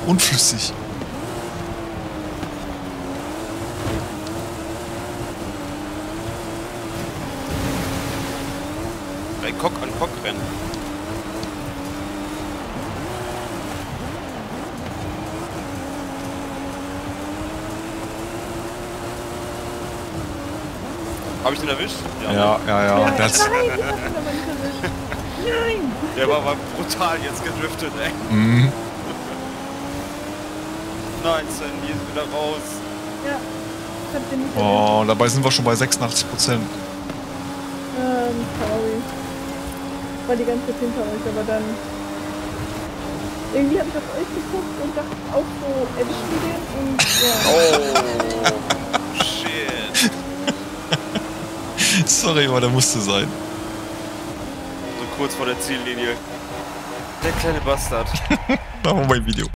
unflüssig. Ein Cock an Cock rennen. Hab ich den erwischt? Ja. Das, Nein, ich hab ihn aber nicht erwischt. Nein! Der war aber brutal jetzt gedriftet, ey. mhm. Nein, Sandy ist wieder raus. Ja, ich hab den nicht erwischt. Oh, dabei sind wir schon bei 86%. Sorry. War die ganze Zeit hinter euch, aber dann... Irgendwie hab ich auf euch geguckt und dachte auch so, erwischen den und ja. Oh, shit. Sorry, aber der musste sein. So kurz vor der Ziellinie. Der kleine Bastard. Machen wir mal ein Video.